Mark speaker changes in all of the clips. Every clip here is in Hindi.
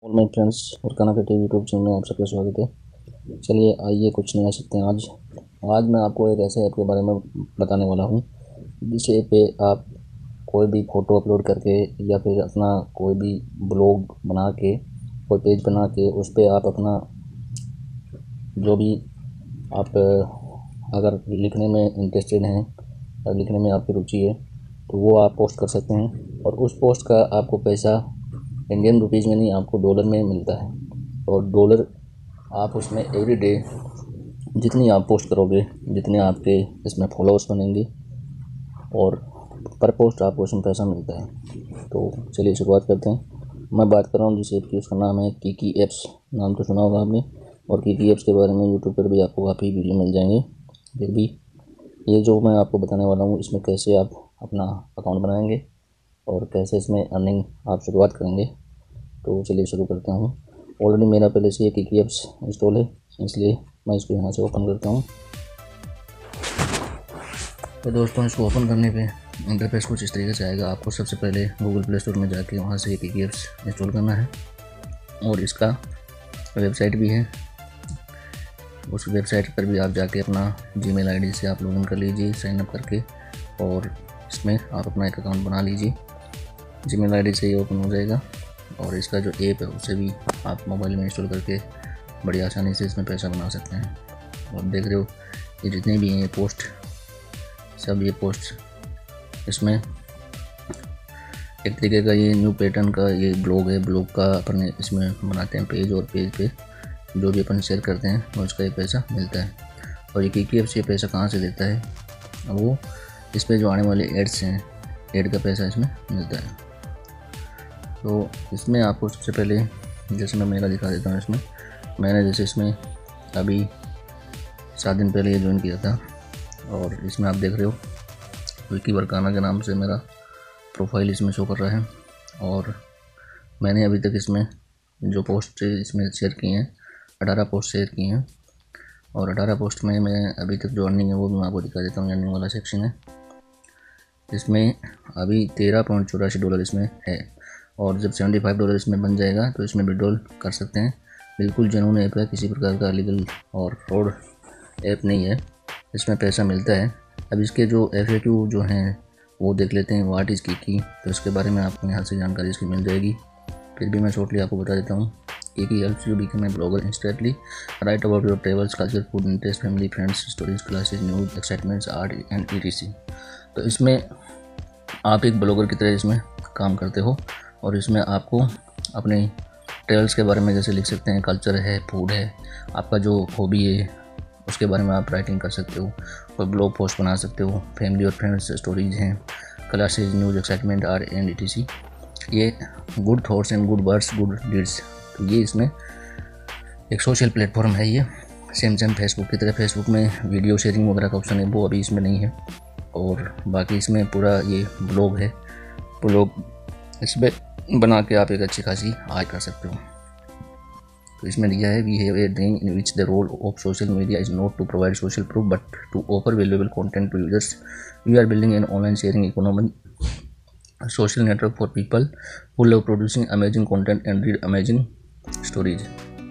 Speaker 1: और माय फ्रेंड्स और खाना क्रिएटिव यूट्यूब चैनल में आप सबका स्वागत है। चलिए आइए कुछ नया सीखते हैं। आज मैं आपको एक ऐसे ऐप के बारे में बताने वाला हूँ जिस ऐप पे आप कोई भी फ़ोटो अपलोड करके या फिर अपना कोई भी ब्लॉग बना के कोई पेज बना के उस पर आप अपना जो भी आप अगर लिखने में इंटरेस्टेड हैं और लिखने में आपकी रुचि है तो वो आप पोस्ट कर सकते हैं और उस पोस्ट का आपको पैसा इंडियन रुपीज़ में नहीं, आपको डॉलर में मिलता है। और डॉलर आप उसमें एवरी डे जितनी आप पोस्ट करोगे, जितने आपके इसमें फॉलोअर्स बनेंगे और पर पोस्ट आपको उसमें पैसा मिलता है। तो चलिए शुरुआत करते हैं। मैं बात कर रहा हूँ जिस ऐप की, उसका नाम है किकी एप्स। नाम तो सुना होगा आपने, और किकी एप्स के बारे में यूट्यूब पर भी आपको काफ़ी वीडियो मिल जाएंगे। फिर भी ये जो मैं आपको बताने वाला हूँ, इसमें कैसे आप अपना अकाउंट बनाएंगे और कैसे इसमें अर्निंग आप शुरुआत करेंगे। तो चलिए शुरू करते हैं। ऑलरेडी मेरा पहले से किकी एप्स इंस्टॉल है, इसलिए मैं इसको यहाँ से ओपन करता हूँ। तो दोस्तों, इसको ओपन करने पे इंटरफेस कुछ इस तरीके से आएगा। आपको सबसे पहले गूगल प्ले स्टोर में जाके वहाँ से किकी एप्स इंस्टॉल करना है और इसका वेबसाइट भी है। उस वेबसाइट पर भी आप जाके अपना जीमेल आईडी से आप लॉगिन कर लीजिए साइन अप करके, और इसमें आप अपना एक अकाउंट बना लीजिए। जीमेल आईडी से ये ओपन हो जाएगा और इसका जो ऐप है उसे भी आप मोबाइल में इंस्टॉल करके बड़ी आसानी से इसमें पैसा बना सकते हैं। और देख रहे हो ये जितने भी हैं ये पोस्ट, सब ये पोस्ट इसमें एक तरीके का ये न्यू पैटर्न का ये ब्लॉग है। ब्लॉग का अपने इसमें बनाते हैं पेज, और पेज पे जो भी अपन शेयर करते हैं और उसका ये पैसा मिलता है। और ये किकी एप्स ये पैसा कहाँ से देता है, वो इस पर जो आने वाले एड्स हैं, एड का पैसा इसमें मिलता है। तो इसमें आपको सबसे पहले जैसे मैं मेरा दिखा देता हूँ। इसमें मैंने जैसे इसमें अभी 7 दिन पहले ये ज्वाइन किया था, और इसमें आप देख रहे हो विकी बरकाना के नाम से मेरा प्रोफाइल इसमें शो कर रहा है। और मैंने अभी तक इसमें जो पोस्ट इसमें शेयर की हैं 18 पोस्ट शेयर की हैं, और 18 पोस्ट में मैं अभी तक जो अर्निंग है वो भी मैं आपको दिखा देता हूँ। अर्निंग वाला सेक्शन है, इसमें अभी $13.84 इसमें है। और जब $75 इसमें बन जाएगा तो इसमें विड्रॉल कर सकते हैं। बिल्कुल जेन्युइन ऐप है, किसी प्रकार का लीगल और फ्रॉड ऐप नहीं है, इसमें पैसा मिलता है। अब इसके जो FAQ जो हैं वो देख लेते हैं। व्हाट इज़ किकी, तो इसके बारे में आपको यहाँ से जानकारी इसकी मिल जाएगी। फिर भी मैं शॉर्टली आपको बता देता हूँ। Kiki helps you become a blogger instantly, write about your travels, culture, food, interest, family, friends, stories, classes, news, excitements, art and ETC। तो इसमें आप एक ब्लॉगर की तरह इसमें काम करते हो, और इसमें आपको अपने ट्रेवल्स के बारे में जैसे लिख सकते हैं, कल्चर है, फूड है, आपका जो हॉबी है उसके बारे में आप राइटिंग कर सकते हो, कोई ब्लॉग पोस्ट बना सकते हो, फैमिली और फ्रेंड्स स्टोरीज हैं, classes, news, excitement, art and ETC। ये good thoughts and good words, good deeds. तो ये इसमें एक सोशल प्लेटफॉर्म है। ये सेम फेसबुक की तरह, फेसबुक में वीडियो शेयरिंग वगैरह का ऑप्शन है, वो अभी इसमें नहीं है। और बाकी इसमें पूरा ये ब्लॉग है, ब्लॉग इसमें बना के आप एक अच्छी खासी आय कर सकते हो। तो इसमें दिया है, we have a dream in which the role of social media is not to provide social proof but to offer valuable content to users. We are building an online sharing economy, social network for people who love producing amazing content and read amazing stories.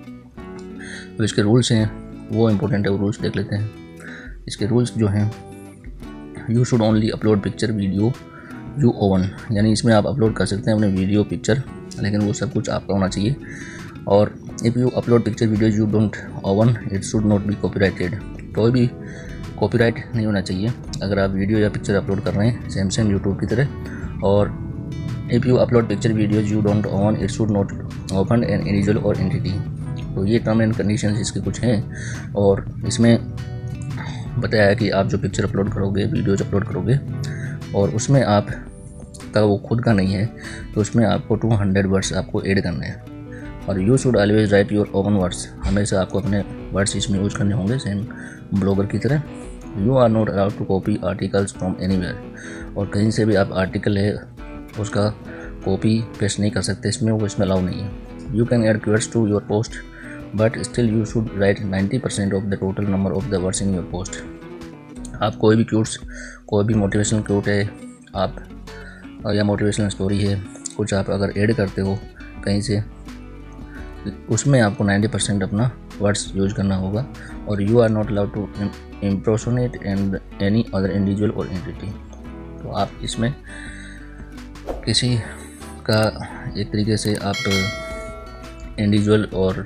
Speaker 1: तो इसके रूल्स हैं, वो इम्पोर्टेंट है, वो रूल्स देख लेते हैं। इसके रूल्स जो हैं, you should only upload picture video you own, यानी इसमें आप अपलोड कर सकते हैं अपने वीडियो पिक्चर, लेकिन वो सब कुछ आपका होना चाहिए। और if you upload picture video you don't own it should not be copyrighted, कोई भी कॉपीराइट नहीं होना चाहिए अगर आप वीडियो या पिक्चर अपलोड कर रहे हैं, सेम यूट्यूब की तरह। और if you upload picture video you don't own it should not open an individual or entity. तो ये टर्म एंड कंडीशंस इसके कुछ हैं, और इसमें बताया है कि आप जो पिक्चर अपलोड करोगे, वीडियोज अपलोड करोगे, और उसमें आप का वो खुद का नहीं है, तो उसमें आपको 200 वर्ड्स आपको ऐड करने हैं। और you should always write your own words, हमेशा आपको अपने वर्ड्स इसमें यूज करने होंगे सेम ब्लॉगर की तरह। You are not allowed to copy articles from anywhere, और कहीं से भी आप आर्टिकल है उसका कॉपी पेस्ट नहीं कर सकते इसमें, वो इसमें अलाउ नहीं है। You can add keywords to your post but still you should write 90% of the total number of the words in your post. आप कोई भी क्यूट्स, कोई भी मोटिवेशनल क्यूट है आप, या मोटिवेशनल स्टोरी है, कुछ आप अगर ऐड करते हो कहीं से, उसमें आपको 90% अपना वर्ड्स यूज करना होगा। और you are not allowed to impersonate and any other individual or entity. तो आप इसमें किसी का एक तरीके से आप इंडिविजुअल और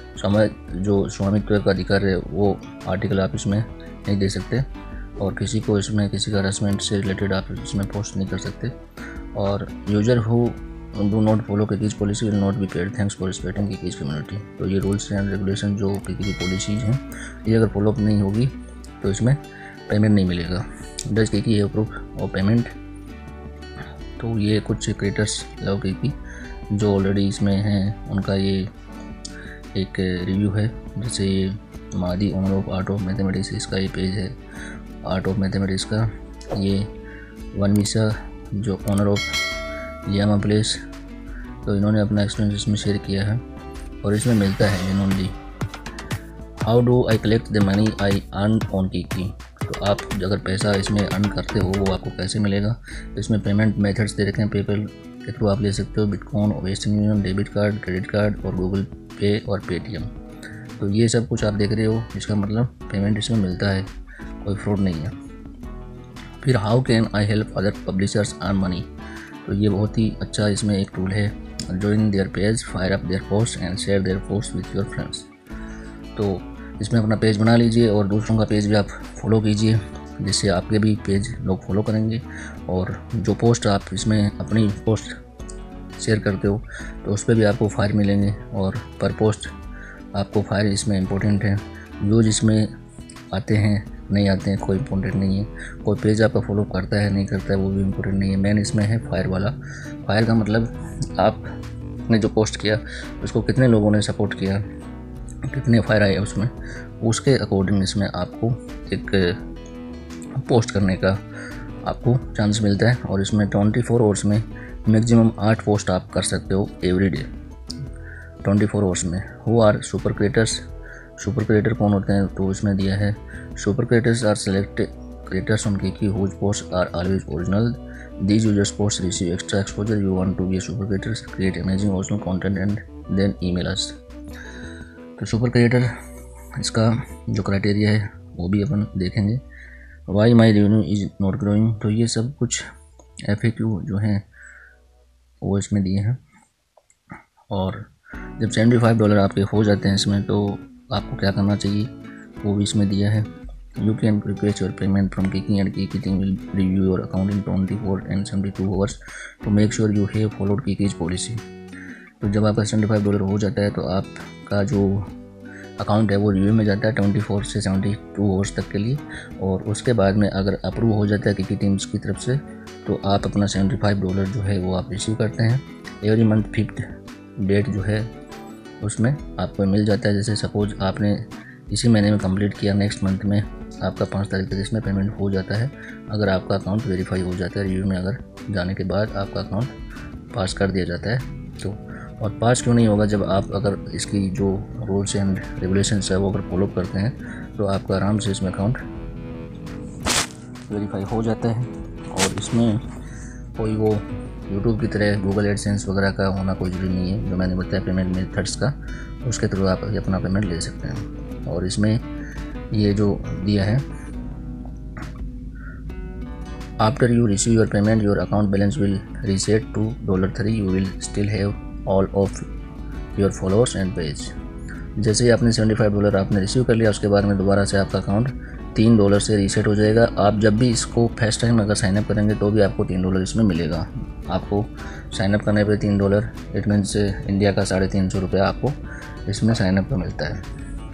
Speaker 1: जो स्वामित्व का अधिकार है वो आर्टिकल आप इसमें नहीं दे सकते, और किसी को इसमें किसी का हरासमेंट से रिलेटेड आप इसमें पोस्ट नहीं कर सकते। और user who do not follow Kiki's policy will not be paid, thanks for respecting Kiki's community. तो ये रूल्स एंड रेगुलेशन जो किकी की पॉलिसीज़ हैं, ये अगर फॉलोअप नहीं होगी तो इसमें पेमेंट नहीं मिलेगा। डज किकी है प्रूफ और पेमेंट। तो ये कुछ क्रिएटर्स लव किकी जो ऑलरेडी इसमें हैं, उनका ये एक रिव्यू है। जैसे ये मादी owner of art of mathematics, इसका ये पेज है आर्ट ऑफ मैथमेटिक्स का। ये वनविसा जो ओनर ऑफ लियामा प्लेस, तो इन्होंने अपना एक्सपीरियंस इसमें शेयर किया है और इसमें मिलता है genuinely. How do I collect the money I earn on Kiki. तो आप अगर पैसा इसमें अर्न करते हो वो आपको कैसे मिलेगा। तो इसमें पेमेंट मेथड्स दे रखे हैं, पेपल के थ्रू आप ले सकते हो, bitcoin, western union, debit card, credit card और गूगल पे और पेटीएम। तो ये सब कुछ आप देख रहे हो, इसका मतलब पेमेंट इसमें मिलता है, कोई फ्रॉड नहीं है। फिर how can I help other publishers earn money. तो ये बहुत ही अच्छा इसमें एक टूल है। Join their page, fire up their post and share their post with your friends. तो इसमें अपना पेज बना लीजिए और दूसरों का पेज भी आप फॉलो कीजिए, जिससे आपके भी पेज लोग फॉलो करेंगे। और जो पोस्ट आप इसमें अपनी पोस्ट शेयर करते हो तो उस पर भी आपको फायर मिलेंगे, और पर पोस्ट आपको फायर इसमें इम्पोर्टेंट है। व्यूज इसमें आते हैं नहीं आते हैं कोई इम्पोर्टेंट नहीं है, कोई पेज आपका फॉलो करता है नहीं करता है वो भी इम्पोर्टेंट नहीं है। मेन इसमें है फायर वाला। फायर का मतलब आपने जो पोस्ट किया उसको कितने लोगों ने सपोर्ट किया, कितने फायर आए उसमें, उसके अकॉर्डिंग इसमें आपको एक पोस्ट करने का आपको चांस मिलता है। और इसमें 24 आवर्स में मैक्सिमम 8 पोस्ट आप कर सकते हो एवरी डे 24 आवर्स में। Who are super creators. Super creator कौन होते हैं तो इसमें दिया है, super creators are select creators on Kiki whose post are always original. These users posts receive extra exposure. You want to be a super creator, create amazing original content and then email us। तो सुपर क्रिएटर इसका जो क्राइटेरिया है वो भी अपन देखेंगे। Why my revenue is not growing. तो ये सब कुछ FAQ जो हैं वो इसमें दिए हैं। और जब $75 आपके हो जाते हैं इसमें तो आपको क्या करना चाहिए वो भी इसमें दिया है। You can request your payment from Kiki and Kiki team will review your account in 24 and 72 hours to make sure you have followed Kiki's policy। तो जब आपका $75 हो जाता है तो आपका जो अकाउंट है वो रिव्यू में जाता है 24 से 72 आवर्स तक के लिए, और उसके बाद में अगर अप्रूव हो जाता है किकी टीम्स की तरफ से तो आप अपना $75 जो है वो आप रिसीव करते हैं। एवरी मंथ 5th डेट जो है उसमें आपको मिल जाता है। जैसे सपोज आपने इसी महीने में कंप्लीट किया, नेक्स्ट मंथ में आपका 5 तारीख तक इसमें पेमेंट हो जाता है अगर आपका अकाउंट वेरीफाई हो जाता है। रिव्यू में अगर जाने के बाद आपका अकाउंट पास कर दिया जाता है तो। और पास क्यों नहीं होगा, जब आप अगर इसकी जो रूल्स एंड रेगुलेशंस है वो अगर फॉलो करते हैं तो आपका आराम से इसमें अकाउंट वेरीफाई हो जाता है। और इसमें कोई वो यूट्यूब की तरह गूगल एडसेंस वगैरह का होना कोई ज़रूरी नहीं है। जो मैंने बताया पेमेंट मेथड्स का, उसके थ्रू आप अपना पेमेंट ले सकते हैं। और इसमें ये जो दिया है, after you receive your payment your account balance will reset to $3। You will still have all of your followers and page. जैसे ही आपने $75 आपने रिसीव कर लिया उसके बाद में दोबारा से आपका अकाउंट $3 से रीसेट हो जाएगा। आप जब भी इसको फर्स्ट टाइम अगर साइनअप करेंगे तो भी आपको $3 इसमें मिलेगा। आपको साइनअप करने पे $3, इट मीन्स इंडिया का 350 रुपया आपको इसमें साइनअप का मिलता है।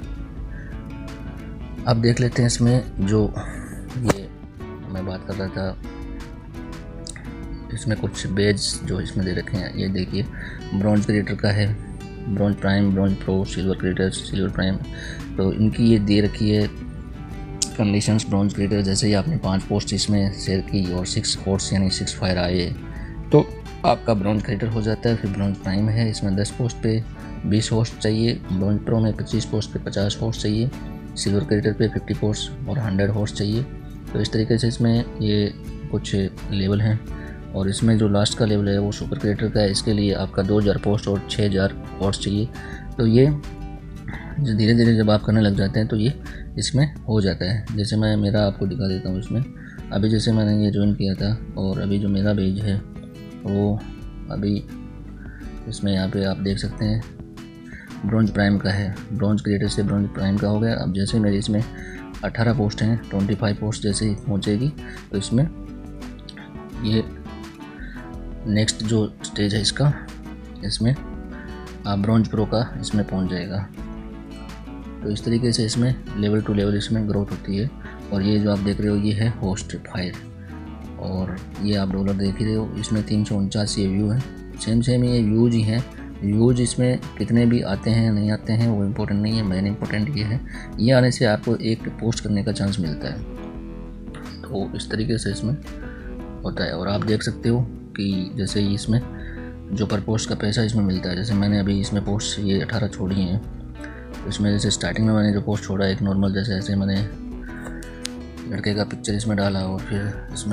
Speaker 1: अब देख लेते हैं इसमें जो ये मैं बात कर रहा था, इसमें कुछ बेज जो इसमें दे रखे हैं। ये देखिए ब्रॉन्ज क्रिएटर का है, bronze prime, bronze pro, silver creator, silver prime. तो इनकी ये दे रखी है कंडीशंस। ब्रॉन्ज क्रिएटर जैसे ही आपने 5 पोस्ट इसमें शेयर की और 6 होस्ट यानी 6 फायर आए तो आपका ब्रॉन्ज क्रिएटर हो जाता है। फिर ब्रॉन्ज प्राइम है, इसमें 10 पोस्ट पे 20 होस्ट चाहिए। ब्रॉन्ज प्रो में 25 पोस्ट पे 50 होस्ट चाहिए। सिल्वर क्रिएटर पे 50 पोस्ट और 100 होस्ट चाहिए। तो इस तरीके से इसमें ये कुछ लेवल हैं। और इसमें जो लास्ट का लेवल है वो सुपर क्रिएटर का है। इसके लिए आपका 2000 पोस्ट और 6000 होस्ट चाहिए। तो ये जो धीरे धीरे जब आप करने लग जाते हैं तो ये इसमें हो जाता है। जैसे मैं मेरा आपको दिखा देता हूँ इसमें। अभी जैसे मैंने ये ज्वाइन किया था और अभी जो मेरा पेज है वो अभी इसमें यहाँ पे आप देख सकते हैं ब्रॉन्ज प्राइम का है। ब्रॉन्ज क्रिएटर से ब्रॉन्ज प्राइम का हो गया। अब जैसे मेरे इसमें 18 पोस्ट हैं, 25 पोस्ट जैसे ही पहुँचेगी तो इसमें ये नेक्स्ट जो स्टेज है इसका, इसमें ब्रॉन्ज प्रो का इसमें पहुँच जाएगा। तो इस तरीके से इसमें लेवल टू लेवल इसमें ग्रोथ होती है। और ये जो आप देख रहे हो ये है होस्ट फायर, और ये आप डॉलर देख ही रहे हो। इसमें 349 ये व्यू है। सेम ये व्यूज ही हैं। व्यूज इसमें कितने भी आते हैं नहीं आते हैं वो इम्पोर्टेंट नहीं है, मेन इम्पोर्टेंट ये है, ये आने से आपको एक पोस्ट करने का चांस मिलता है। तो इस तरीके से इसमें होता है। और आप देख सकते हो कि जैसे ही इसमें जो पर पोस्ट का पैसा इसमें मिलता है, जैसे मैंने अभी इसमें पोस्ट ये 18 छोड़ी हैं, तो इसमें जैसे स्टार्टिंग में मैंने जो पोस्ट छोड़ा एक नॉर्मल जैसे ऐसे मैंने लड़के का पिक्चर इसमें डाला और फिर इसमें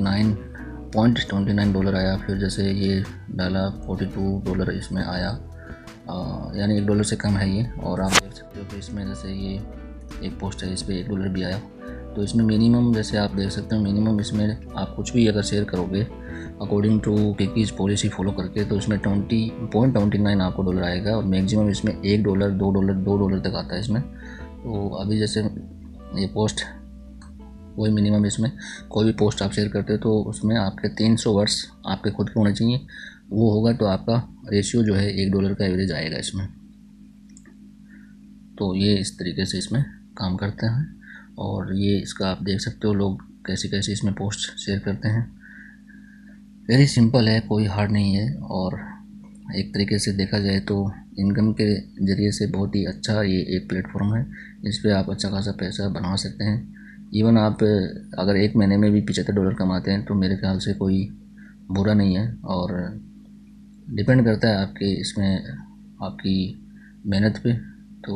Speaker 1: $29.29 आया। फिर जैसे ये डाला $42 इसमें आया, यानी $1 से कम है ये। और आप देख सकते हो कि इसमें जैसे ये एक पोस्ट है इस पर $1 भी आया। तो इसमें मिनिमम जैसे आप देख सकते हो मिनिमम इसमें आप कुछ भी अगर शेयर करोगे according to Kiki's policy follow करके तो इसमें 20.29 आपको डॉलर आएगा। और मैक्सिमम इसमें $1, $2 तक आता है इसमें। तो अभी जैसे ये पोस्ट वही मिनिमम इसमें कोई भी पोस्ट आप शेयर करते हो तो उसमें आपके 300 वर्ड्स आपके खुद के होने चाहिए। वो होगा तो आपका रेशियो जो है $1 का एवरेज आएगा इसमें। तो ये इस तरीके से इसमें काम करते हैं। और ये इसका आप देख सकते हो लोग कैसे कैसे इसमें पोस्ट शेयर करते हैं। वेरी सिंपल है, कोई हार्ड नहीं है। और एक तरीके से देखा जाए तो इनकम के ज़रिए से बहुत ही अच्छा ये एक प्लेटफॉर्म है। इस पर आप अच्छा खासा पैसा बना सकते हैं। इवन आप अगर एक महीने में भी $75 कमाते हैं तो मेरे ख्याल से कोई बुरा नहीं है। और डिपेंड करता है आपके इसमें आपकी मेहनत पे। तो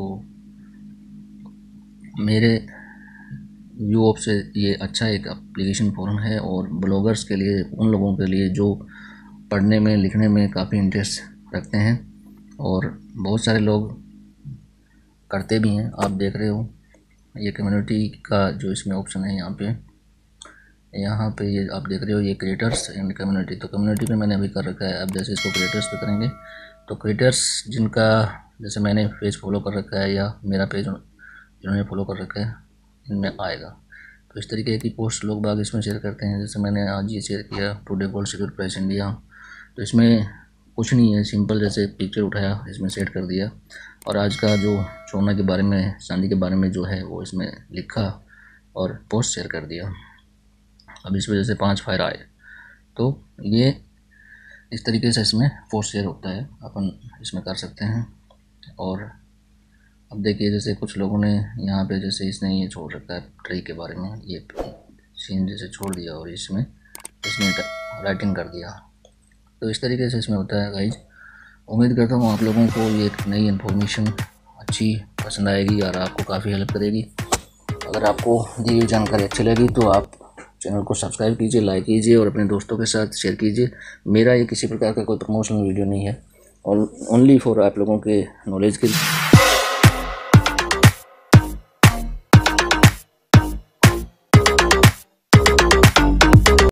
Speaker 1: मेरे व्यू ऑफ से ये अच्छा एक एप्लीकेशन फॉर्म है। और ब्लॉगर्स के लिए, उन लोगों के लिए जो पढ़ने में लिखने में काफ़ी इंटरेस्ट रखते हैं, और बहुत सारे लोग करते भी हैं। आप देख रहे हो ये कम्युनिटी का जो इसमें ऑप्शन है यहाँ पे ये आप देख रहे हो ये क्रिएटर्स एंड कम्युनिटी। तो कम्युनिटी पे मैंने अभी कर रखा है। अब जैसे इसको क्रिएटर्स पे करेंगे तो क्रिएटर्स जिनका जैसे मैंने पेज फॉलो कर रखा है या मेरा पेज जिन्होंने फॉलो कर रखा है इनमें आएगा। तो इस तरीके की पोस्ट लोग बाग इसमें शेयर करते हैं। जैसे मैंने आज ये शेयर किया today gold secure price India. तो इसमें कुछ नहीं है, सिंपल जैसे पिक्चर उठाया इसमें सेट कर दिया और आज का जो सोना के बारे में, चांदी के बारे में जो है वो इसमें लिखा और पोस्ट शेयर कर दिया। अब इस वजह से 5 फायर आए। तो ये इस तरीके से इसमें पोस्ट शेयर होता है, अपन इसमें कर सकते हैं। और अब देखिए जैसे कुछ लोगों ने यहाँ पे जैसे इसने ये छोड़ रखा है ट्री के बारे में, ये सीन जैसे छोड़ दिया और इसमें इसने राइटिंग कर दिया। तो इस तरीके से इसमें होता है गाइज। उम्मीद करता हूँ आप लोगों को ये एक नई इन्फॉर्मेशन अच्छी पसंद आएगी और आपको काफ़ी हेल्प करेगी। अगर आपको दी हुई जानकारी अच्छी लगी तो आप चैनल को सब्सक्राइब कीजिए, लाइक कीजिए और अपने दोस्तों के साथ शेयर कीजिए। मेरा ये किसी प्रकार का कोई प्रमोशनल वीडियो नहीं है और ओनली फॉर आप लोगों के नॉलेज के